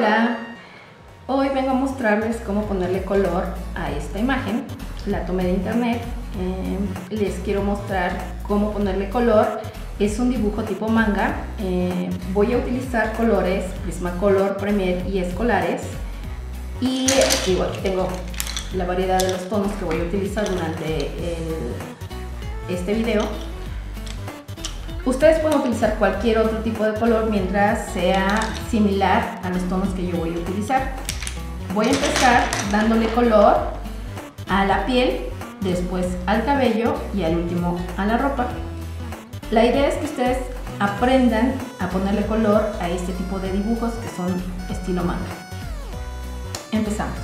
Hola, hoy vengo a mostrarles cómo ponerle color a esta imagen. La tomé de internet, les quiero mostrar cómo ponerle color. Es un dibujo tipo manga. Voy a utilizar colores Prismacolor, Premier y escolares. Y digo, aquí tengo la variedad de los tonos que voy a utilizar durante este video. Ustedes pueden utilizar cualquier otro tipo de color mientras sea similar a los tonos que yo voy a utilizar. Voy a empezar dándole color a la piel, después al cabello y al último a la ropa. La idea es que ustedes aprendan a ponerle color a este tipo de dibujos que son estilo manga. Empezamos.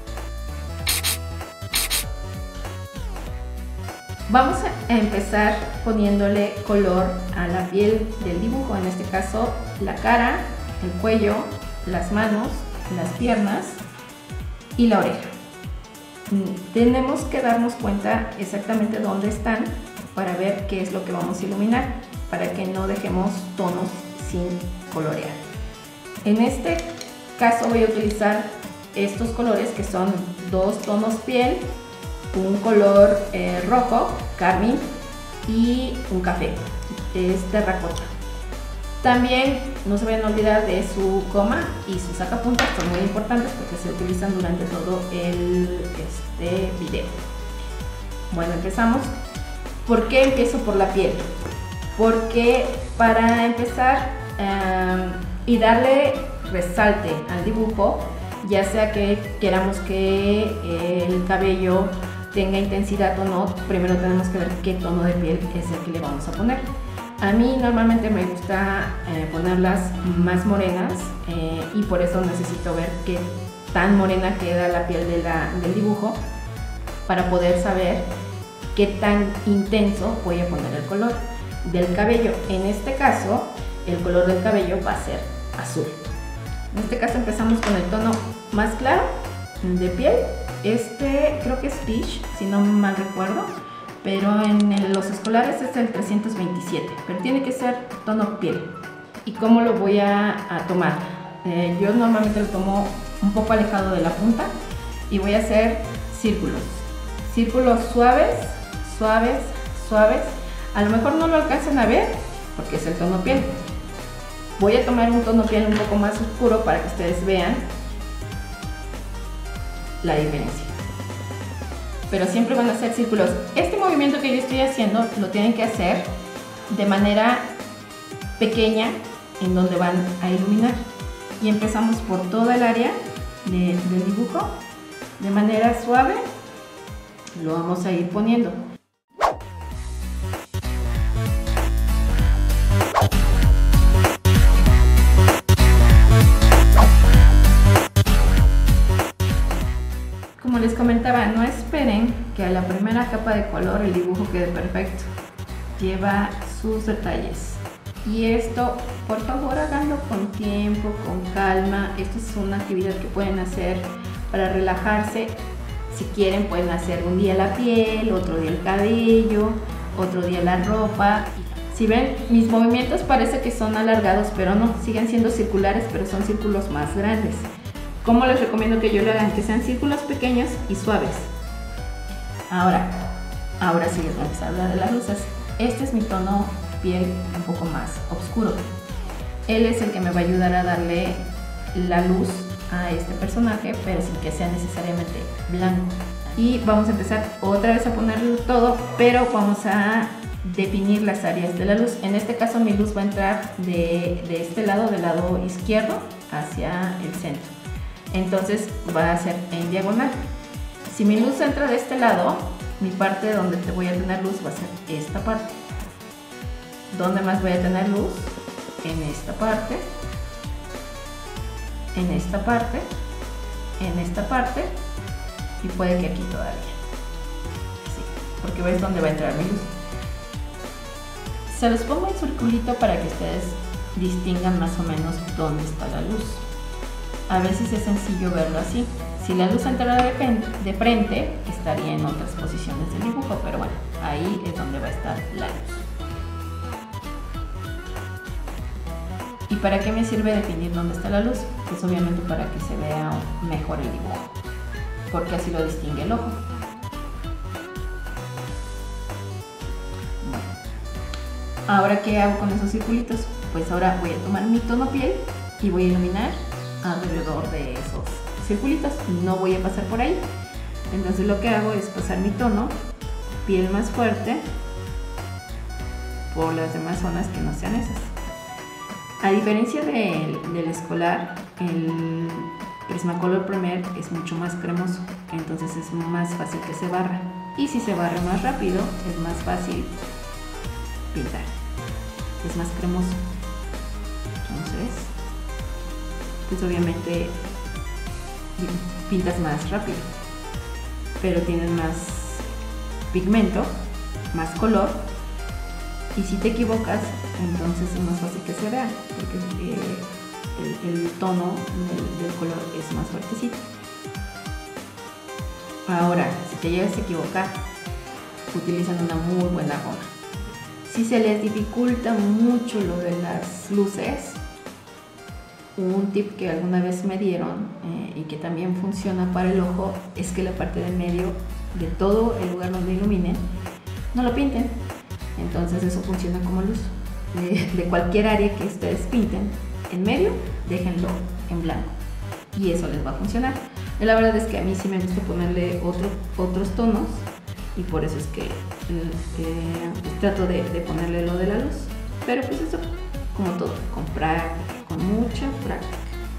Vamos a empezar poniéndole color a la piel del dibujo, en este caso la cara, el cuello, las manos, las piernas y la oreja. Tenemos que darnos cuenta exactamente dónde están para ver qué es lo que vamos a iluminar, para que no dejemos tonos sin colorear. En este caso voy a utilizar estos colores que son dos tonos piel, un color rojo, carmín, y un café, es terracota. También no se vayan a olvidar de su coma y su sacapuntas, son muy importantes porque se utilizan durante todo este video. Bueno, empezamos. ¿Por qué empiezo por la piel? Porque para empezar y darle resalte al dibujo, ya sea que queramos que el cabello tenga intensidad o no, primero tenemos que ver qué tono de piel es el que le vamos a poner. A mí normalmente me gusta ponerlas más morenas y por eso necesito ver qué tan morena queda la piel del dibujo para poder saber qué tan intenso voy a poner el color del cabello. En este caso, el color del cabello va a ser azul. En este caso empezamos con el tono más claro de piel. Creo que es Peach, si no mal recuerdo, pero en los escolares es el 327, pero tiene que ser tono piel. ¿Y cómo lo voy a tomar? Yo normalmente lo tomo un poco alejado de la punta y voy a hacer círculos. Círculos suaves, suaves, suaves. A lo mejor no lo alcancen a ver porque es el tono piel. Voy a tomar un tono piel un poco más oscuro para que ustedes vean la diferencia. Pero siempre van a hacer círculos. Este movimiento que yo estoy haciendo lo tienen que hacer de manera pequeña en donde van a iluminar. Y empezamos por toda el área del dibujo. De manera suave lo vamos a ir poniendo. Como les comentaba, no esperen que a la primera capa de color el dibujo quede perfecto. Lleva sus detalles. Y esto, por favor, háganlo con tiempo, con calma. Esto es una actividad que pueden hacer para relajarse. Si quieren, pueden hacer un día la piel, otro día el cabello, otro día la ropa. Si ven, mis movimientos parece que son alargados, pero no, siguen siendo circulares, pero son círculos más grandes. ¿Cómo les recomiendo que yo lo hagan? Que sean círculos pequeños y suaves. Ahora sí les vamos a hablar de las luces. Este es mi tono piel un poco más oscuro. Él es el que me va a ayudar a darle la luz a este personaje, pero sin que sea necesariamente blanco. Y vamos a empezar otra vez a ponerlo todo, pero vamos a definir las áreas de la luz. En este caso mi luz va a entrar de este lado, del lado izquierdo, hacia el centro. Entonces va a ser en diagonal. Si mi luz entra de este lado, mi parte donde te voy a tener luz va a ser esta parte. ¿Dónde más voy a tener luz? En esta parte, en esta parte, en esta parte y puede que aquí todavía. Así, porque ves dónde va a entrar mi luz. Se los pongo en circulito para que ustedes distingan más o menos dónde está la luz. A veces es sencillo verlo así. Si la luz entrara de frente, estaría en otras posiciones del dibujo, pero bueno, ahí es donde va a estar la luz. ¿Y para qué me sirve definir dónde está la luz? Pues obviamente para que se vea mejor el dibujo, porque así lo distingue el ojo. Bueno, ahora ¿qué hago con esos circulitos? Pues ahora voy a tomar mi tono piel y voy a iluminar alrededor de esos circulitos. No voy a pasar por ahí. Entonces lo que hago es pasar mi tono piel más fuerte por las demás zonas que no sean esas. A diferencia del escolar, el Prismacolor Premier es mucho más cremoso, entonces es más fácil que se barra. Y si se barra más rápido, es más fácil pintar. Es más cremoso. Entonces, pues obviamente pintas más rápido, pero tienes más pigmento, más color. Y si te equivocas, entonces es más fácil que se vea, porque el tono del color es más fuertecito. Ahora, si te llegas a equivocar, utilizan una muy buena goma. Si se les dificulta mucho lo de las luces, un tip que alguna vez me dieron y que también funciona para el ojo es que la parte del medio de todo el lugar donde iluminen no lo pinten. Entonces eso funciona como luz. De cualquier área que ustedes pinten, en medio, déjenlo en blanco y eso les va a funcionar. Y la verdad es que a mí sí me gusta ponerle otros tonos y por eso es que trato de ponerle lo de la luz. Pero pues eso, como todo, con práctica, con mucha práctica.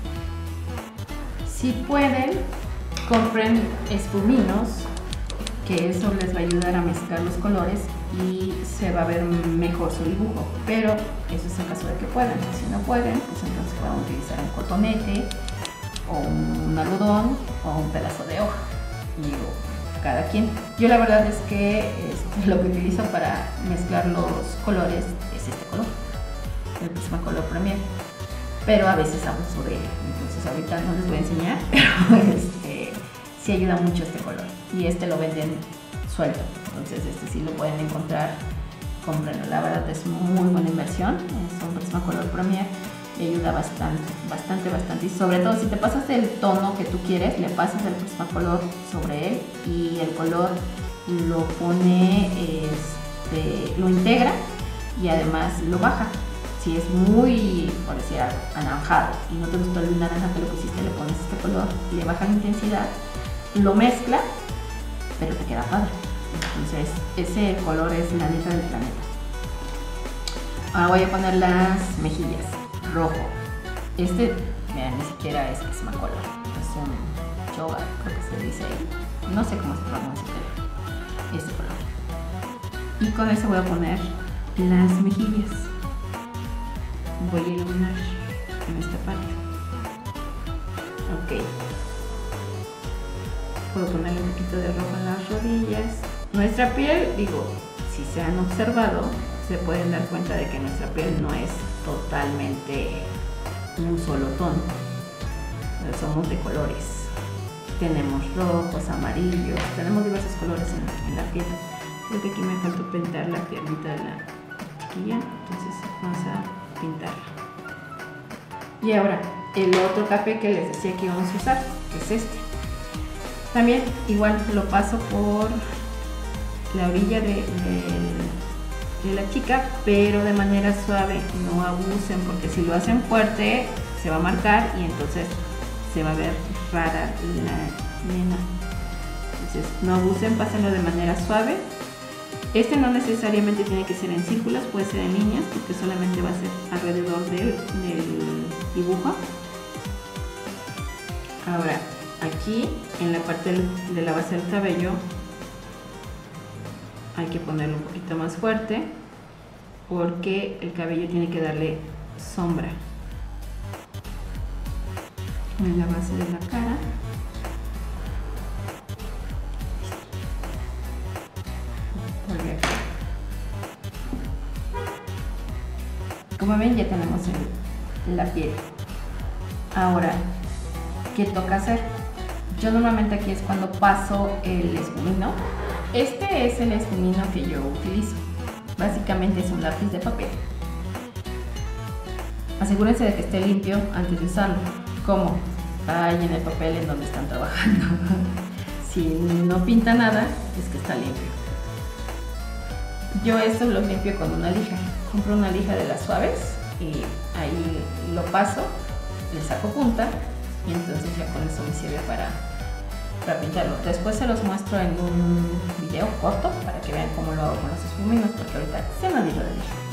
Si pueden, compren espuminos, que eso les va a ayudar a mezclar los colores y se va a ver mejor su dibujo, pero eso es en caso de que puedan. Si no pueden, pues entonces pueden utilizar un cotonete o un algodón o un pedazo de hoja, y cada quien. Yo la verdad es que lo que utilizo para mezclar los colores es este color, el Prismacolor Premier, pero a veces abuso de él, entonces ahorita no les voy a enseñar, pero sí ayuda mucho este color, y este lo venden suelto, entonces este sí lo pueden encontrar, cómprenlo. La verdad es muy buena inversión, es un Prismacolor Premier y ayuda bastante, y sobre todo si te pasas el tono que tú quieres, le pasas el Prismacolor sobre él y el color lo pone, lo integra y además lo baja. Si es muy, por decir algo, anaranjado y no te gustó el naranja que le pusiste, le pones este color, le baja la intensidad, lo mezcla, pero te queda padre. Entonces ese color es la neta del planeta. Ahora voy a poner las mejillas, rojo. Este, mira, ni siquiera es Prismacolor, es un Choga, creo que se dice ahí, no sé cómo se pronuncia, pero este color. Y con ese voy a poner las mejillas. Voy a iluminar en esta parte. Ok. Puedo ponerle un poquito de rojo en las rodillas. Nuestra piel, digo, si se han observado, se pueden dar cuenta de que nuestra piel no es totalmente un solo tono. Somos de colores. Tenemos rojos, amarillos, tenemos diversos colores en la piel. Creo que aquí me falta pintar la piernita de la chiquilla, entonces vamos a pintarla. Y ahora, el otro café que les decía que íbamos a usar, que es este. También igual lo paso por la orilla de la chica, pero de manera suave, no abusen, porque si lo hacen fuerte se va a marcar y entonces se va a ver rara la nena. Entonces no abusen, pásenlo de manera suave. Este no necesariamente tiene que ser en círculos, puede ser en líneas, porque solamente va a ser alrededor del dibujo. Ahora, aquí en la parte de la base del cabello hay que ponerlo un poquito más fuerte, porque el cabello tiene que darle sombra. En la base de la cara. Como ven, ya tenemos la piel. Ahora, ¿qué toca hacer? Yo normalmente aquí es cuando paso el espumino. Este es el espumino que yo utilizo. Básicamente es un lápiz de papel. asegúrense de que esté limpio antes de usarlo, como ahí en el papel en donde están trabajando. Si no pinta nada, es que está limpio. Yo esto lo limpio con una lija. Compro una lija de las suaves y ahí lo paso, le saco punta y entonces ya con eso me sirve para pintarlo. Después se los muestro en un video corto para que vean cómo lo hago con los esfuminos, porque ahorita se me olvidó de lija.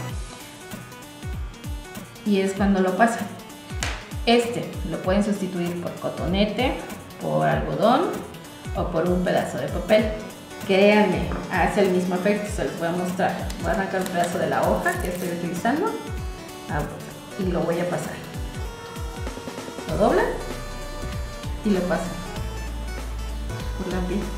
Y es cuando lo pasan. Lo pueden sustituir por cotonete, por algodón o por un pedazo de papel. Créanme, hace el mismo efecto, se los voy a mostrar. Voy a arrancar un pedazo de la hoja que estoy utilizando y lo voy a pasar. Lo doblan y lo pasan por la piel.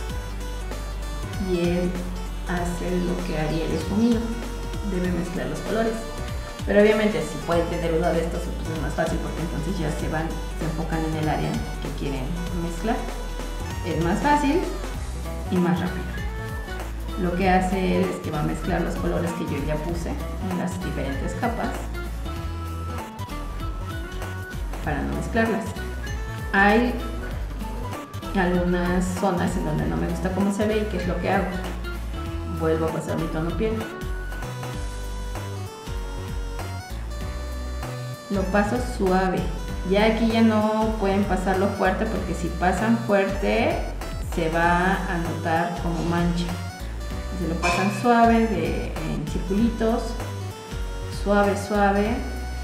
Y él hace lo que haría el esfumino. Debe mezclar los colores. Pero obviamente si pueden tener uno de estos, pues es más fácil porque entonces ya se enfocan en el área que quieren mezclar. Es más fácil y más rápido. Lo que hace él es que va a mezclar los colores que yo ya puse en las diferentes capas para no mezclarlas. Hay algunas zonas en donde no me gusta cómo se ve y qué es lo que hago. Vuelvo a pasar mi tono piel. Lo paso suave. Ya aquí ya no pueden pasarlo fuerte porque si pasan fuerte se va a notar como mancha. Se lo pasan suave, en circulitos, suave, suave.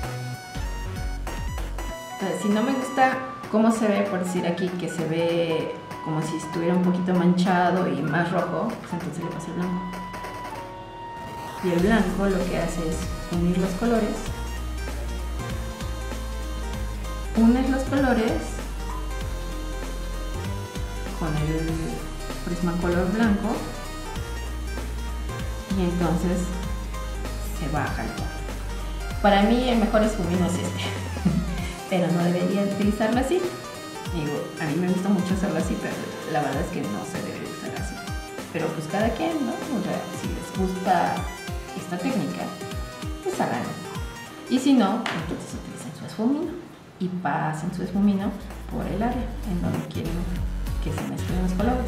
Si no me gusta cómo se ve, por decir aquí que se ve como si estuviera un poquito manchado y más rojo, pues entonces le paso el blanco. Y el blanco lo que hace es unir los colores. Unes los colores con el Prismacolor blanco y entonces se baja el tono. Para mí el mejor esfumino es pero no debería utilizarlo así. Digo, a mí me gusta mucho hacerlo así, pero la verdad es que no se debe usar así. Pero pues cada quien, ¿no? O sea, si les gusta esta técnica, pues háganlo. Y si no, entonces utilicen su esfumino y pasen su esfumino por el área en donde quieren que se mezclen los colores.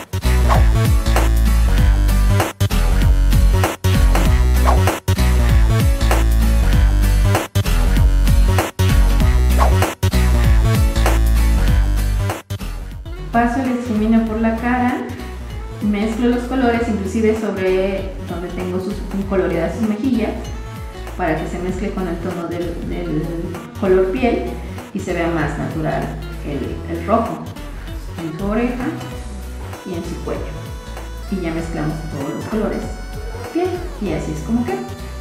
Paso el esfumino por la cara, mezclo los colores, inclusive sobre donde tengo coloreadas sus mejillas, para que se mezcle con el tono del color piel y se vea más natural el rojo en su oreja y en su cuello. Y ya mezclamos todos los colores piel y así es como queda.